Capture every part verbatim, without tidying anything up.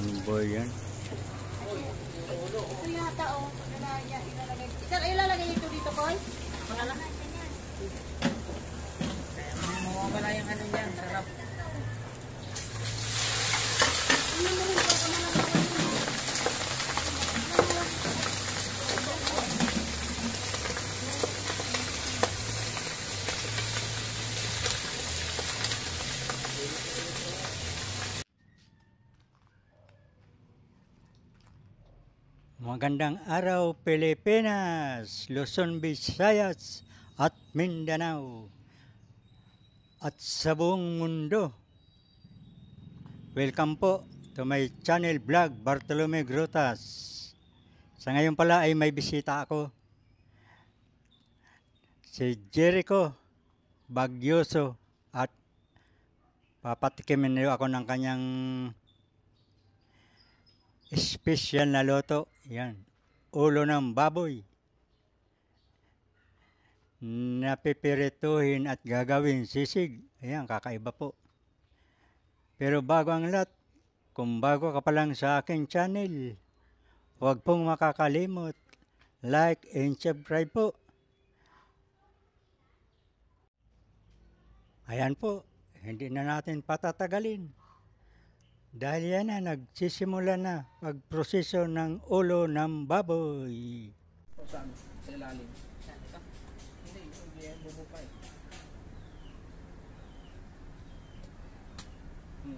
Ano ba yan? Ito yata o. Ilalagay. Ilalagay ito dito, Koy? Malalagay ka niyan. Kaya mawawala yung ano yan. Sarap. Ano mo rin ba kung Magandang araw Pilipinas, Luzon, Visayas at Mindanao at sa buong mundo. Welcome po to my channel vlog Bartolome Grutas. Sa ngayon pala ay may bisita ako. Si Jericho Bagyoso at papatikimin niyo ako ng kanyang special na loto. Yan, ulo ng baboy. Napipirituhin at gagawin sisig. Ayan, kakaiba po. Pero bago ang lahat, kung bago ka pa lang sa aking channel, huwag pong makakalimot, like and subscribe po. Ayan po, hindi na natin patatagalin. Dahil yan na, nagsisimula na pagproseso ng ulo ng baboy. O saan? Sa ilalim. Hindi, hindi yan bubukay. Hmm.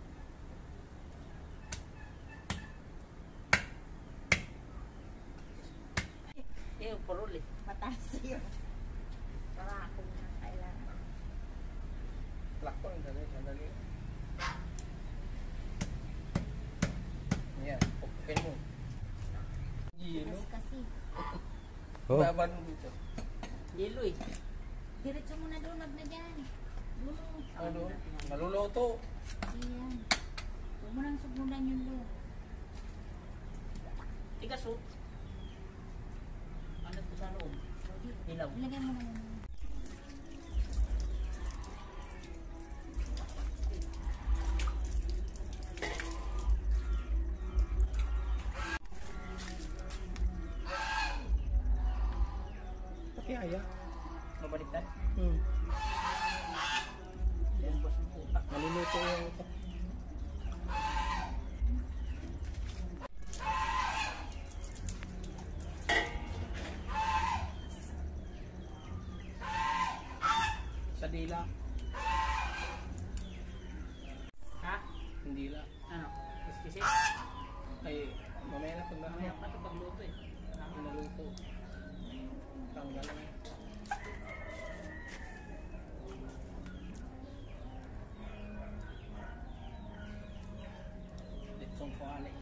Yung purul eh. mataas yun? Para akong kailangan. Lakto, sandali, sandali. Yan, pupukin mo. Yelo. Kasi. Oh. Baban mo dito. Yelo eh. Diretso mo na doon, wag na dyan. Lulo. Ano? Maluluto. Ayan. Huwag mo nang sugmudan yung lo. Tigas oh. Ano po sa loob? Ilaw. Ilagay mo na yun. Kaya, mabaliktad. Hmm. Maluluto yung ito. Sa dila. Ha? Hindi la. Ano? Kiskisi? Ay, mamaya na pag mamaya pa ito pagluto eh. Naluto. Tanggal na. Litsong kuali.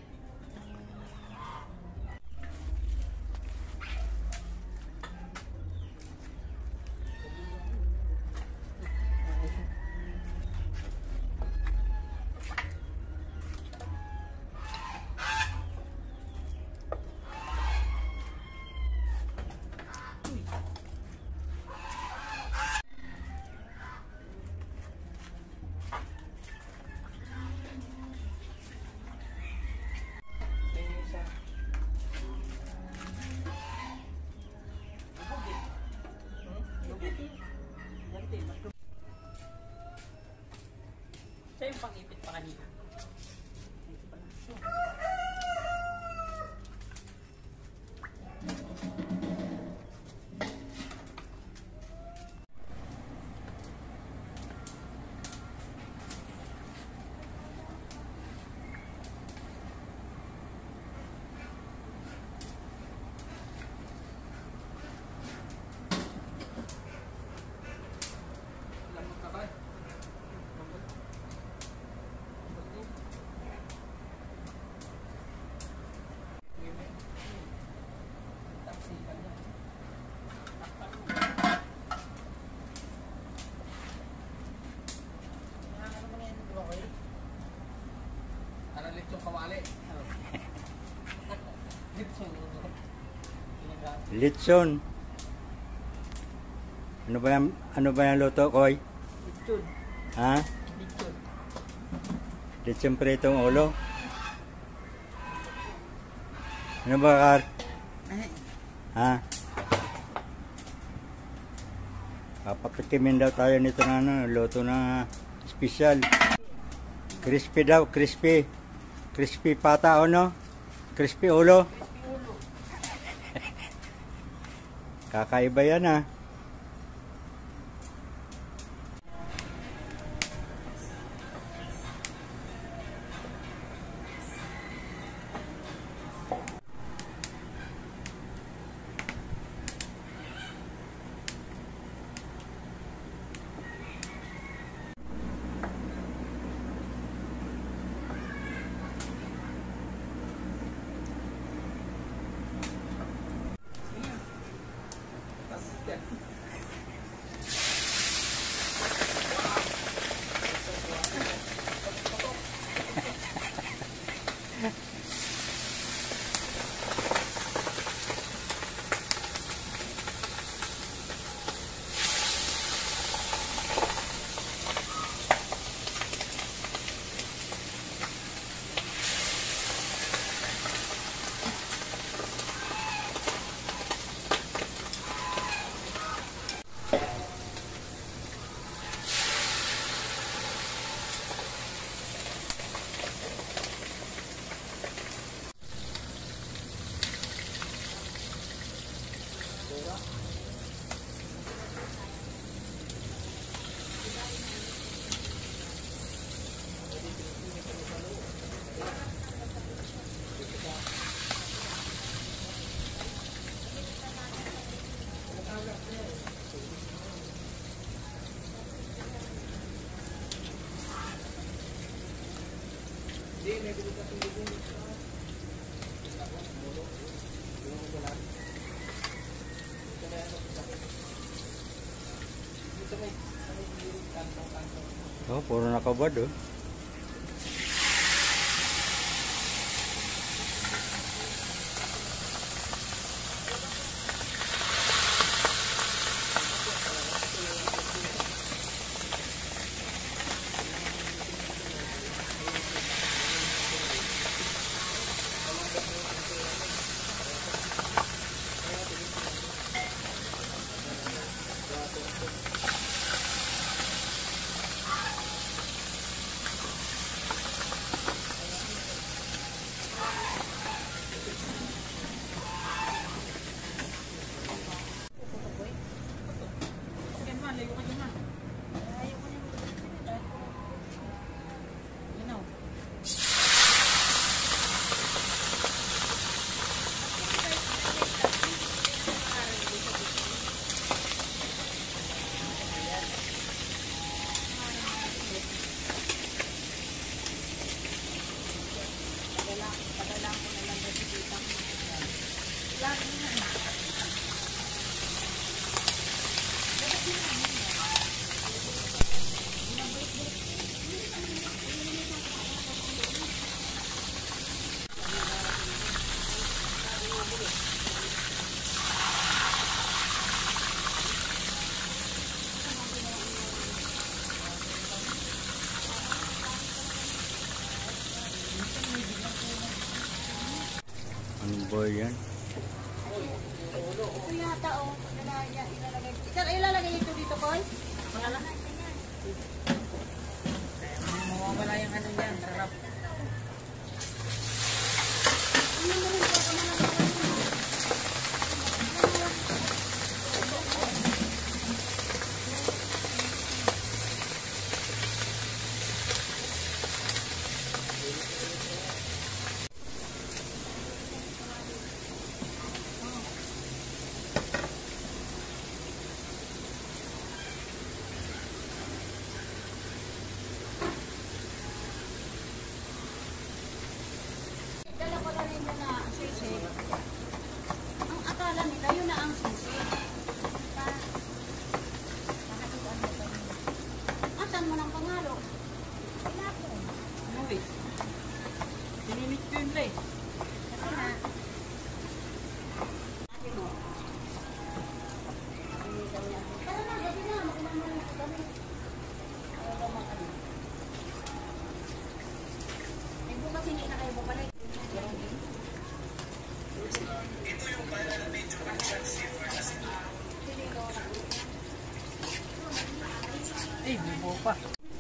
Siya yung pang-ipit pa kanina. Lamot ka ba? Ano litsong kawali? Litsong. Litson. Ano ba yung, ano ba yung luto, Koy? Litsong. Ha? Litsong. Litson pritong ulo. Ano ba, Kar? Ay, Ha? Papatikimin daw tayo nito na ano, luto na special. Crispy daw, crispy. Crispy pata o no? Crispy ulo. Kakaiba yan ah. Oh, puro nakabad oh. Anong boy yan? ito yata oh. Ilalagay, ilalagay. Sir, ilalagay ito dito, Koy? Malalagay. Mawawala yung ano yan. Sarap. Dala ko na rin na sisi. Ang akala nila, yun na ang sisi. Asan mo ng pangalo? Ilapon. Ano eh? Sinimit ko yun eh. Kasi na. Ate mo. Tara na, gabi na. Makumama na kami. Ayaw daw makano. May bukas hindi na kayo bumalik. pa.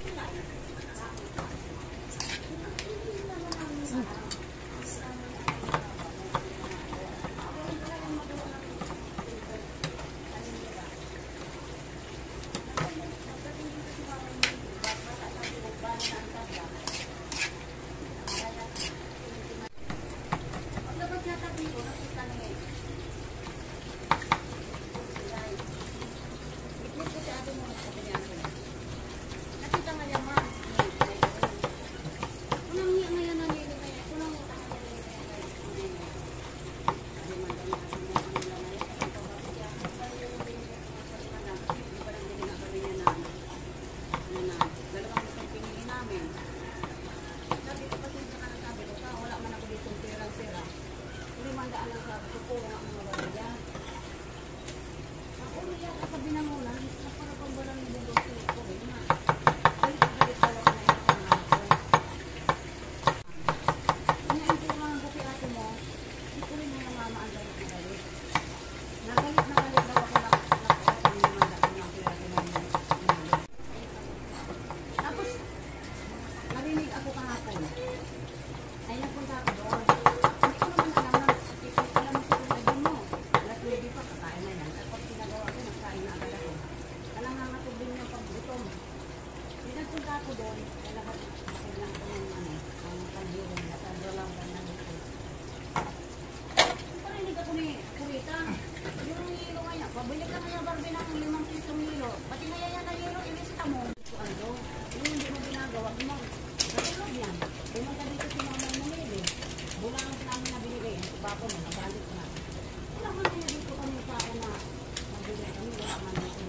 Pabili ka nga Barbie ng limang pisong hilo. Pati na yan na hilo, ilista mo. Ano? Yung hindi mo ginagawa, mo. Natulog yan. Pumunta dito si mama yung namili. Bulang ang namin nabili. Bako mo, nabalik na. Wala man kaya dito kami sa ako na nabili kami. Wala man dito.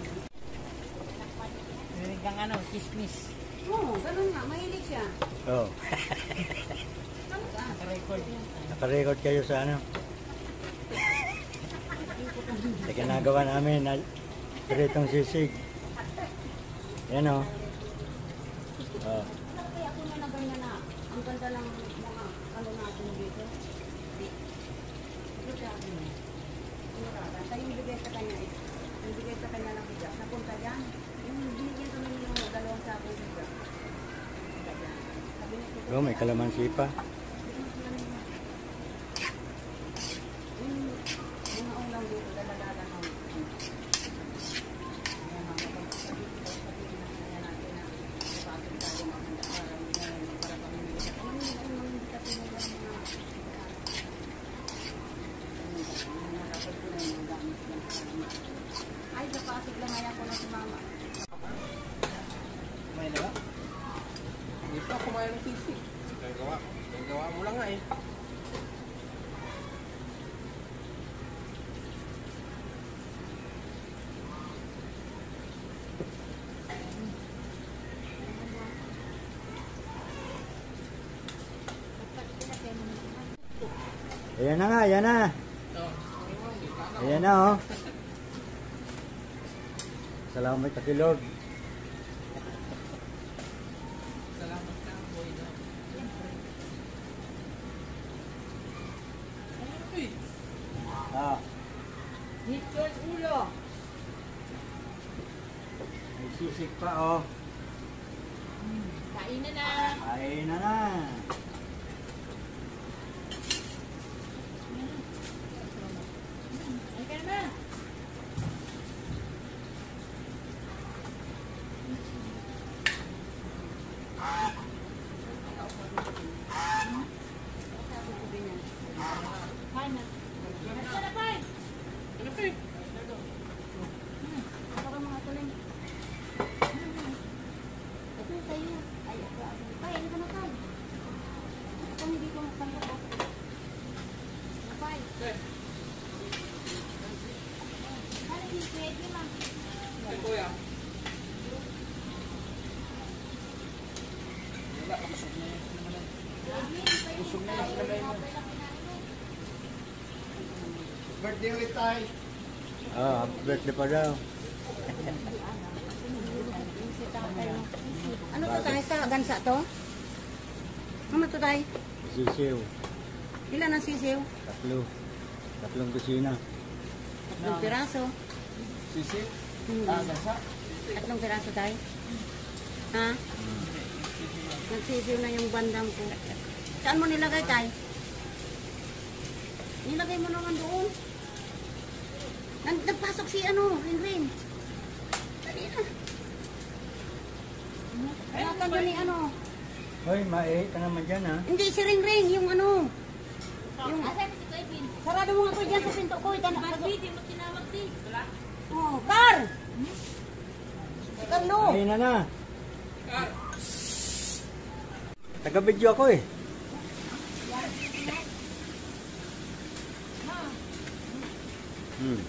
Rinig kang ano, kismis. Oo, ganun nga. Mahilig siya. Oo. Naka-record. Nakarecord kayo sa ano? Sa ginagawa namin na piritong sisig. Yan o. Oh. Kaya ako na ganyan na. Ang ganda lang mga ano natin dito. Ito siya ako na. Pinuratan. Tayo yung bigay sa kanya. Yung bigay sa kanya ng bigas. Napunta dyan. Yung binigyan kami ng dalawang sabong bigas. Oh, may kalamansi pa. Mga ulang dito, dala-dala ng ay, napasig lang ayaw ko na si mama. Kumain na ba? Hindi pa kumain ng sisig. Gagawa. Gagawa mo lang nga eh. Ayan na nga, ayan na. Ayan na oh. Salamat kay Lord. Salamat na, boy. Uy! Ah, Dito ulo. may sisig pa oh. Kain na na. Kain na na. Ay ka na. Kain na. Basta na, Pai. Ano pa eh? Ako ka mga tuloy. Ito sa'yo. Ay, ako. Pai, ano ka na, Pai? Ito hindi ko magpangkat ako. Pai. Eh, Ano si Pwede lang. eh, kuya. Wala, busog na yun. Busog na yung kamay mo. Birthday ulit tayo. Ah, happy birthday pa daw. Ano to tayo sa gansa to? Ano to tayo? Sisiw. Ilan ang sisiw? Tatlo. Tatlong kusina. Tatlong piraso. Sisig? Hmm. Ah, gasa? Tatlong piraso tayo. Ha? Nagsisiw na yung bandam ko. Saan mo nilagay, Tay? Nilagay mo naman doon. Nag- Nagpasok si ano, Rin-Rin. Dali na. Kaya ka ni ano. Hoy, maihi ka naman dyan ha. Hindi, si Ring-Ring, yung ano. Yung, sarado mo nga po dyan sa pinto ko. Itan- Hindi mo tinawag di. Wala? Oh, Car! Si Carlo. Ayun na na. Taga-video ako eh. Hmm.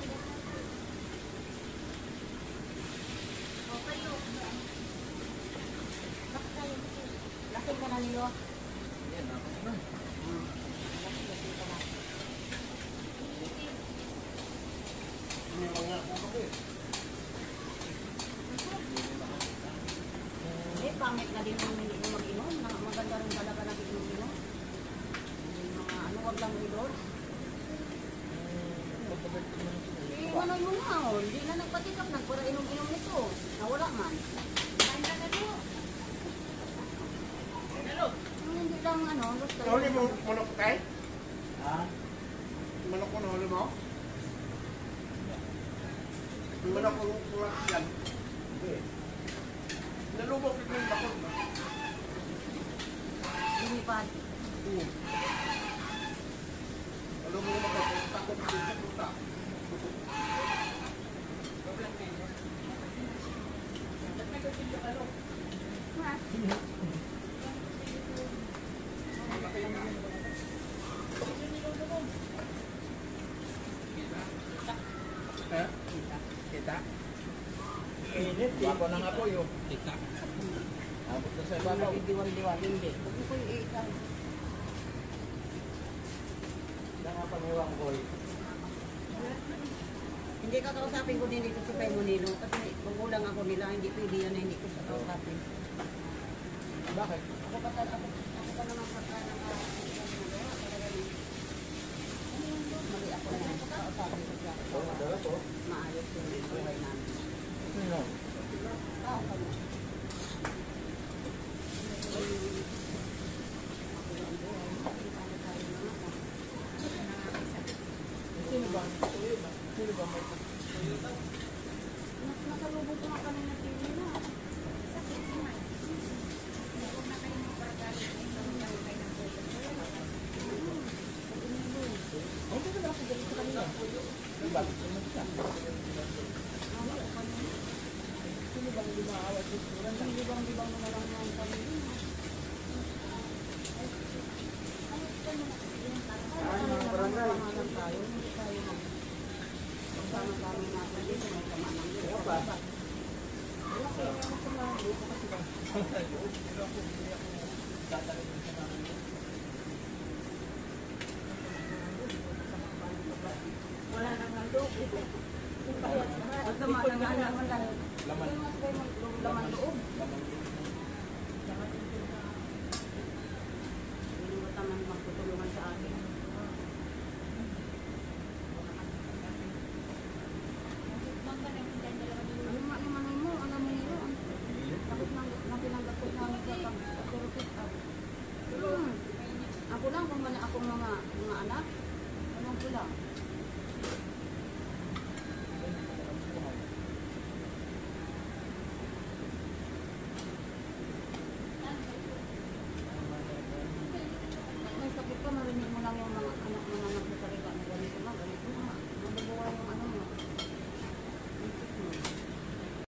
Lasing ka na nilo. Eh, pangit na din yung hindi mo mag-inom. Na- Maganda rin talaga na inom-inom. Yung mga ano, wag lang idol. Iwanan mo na, oh. Hindi na nagpatikap. Nagpura inom-inom nito. Nawala man. Kain ka na doon. Yung hindi lang ano, gusto. Nahuli mo manok tay? Ha? Manok mo nahuli mo? Yung manok mo kulat yan. Nalubog din yung bakod mo. Lumipad. Nalubog mo bakod. Takot din sa puta. Ha? Kita? Init eh. Bako na nga po yung kita. Abot na sa ibabaw. Diwal-diwal, hindi. Huwag mo ko yung iitan. Saan nga pamiwang boy? Hindi ka kausapin ko din dito sa Pay Monilo. Kasi magulang ako nila, hindi pwede yan na hindi ko sa kausapin. Bakit? Ako pa talaga, ako, ako pa naman pagka naka... Mali ako na kausapin ko siya. Maayos yung buhay namin. Sino? Tao ka mo. Sino ba? Sino ba may Nasalubog ko nga kami na pili na. Ay, hindi na ako galit sa kanila. Bakit sino siya? Sino bang hindi maawat yung suran lang? Hindi bang libang na lang ng pamilya. Ay, mga barangay. Pangalan tayo, hindi tayo mag... Pagsama-sama natin dito, may kamanang dito. Kaya pa. Wala nang nandok. Pag naman naman naman lang. Laman. Laman loob. Laman. Hindi mo taman magtutulungan sa akin. Ano nga naman mo? Ano mo nilo? Bakit nang napinanggap ko namin sa pag-pag-pag Hmm. Ako lang kung wala akong mga mga anak. Ano ko lang.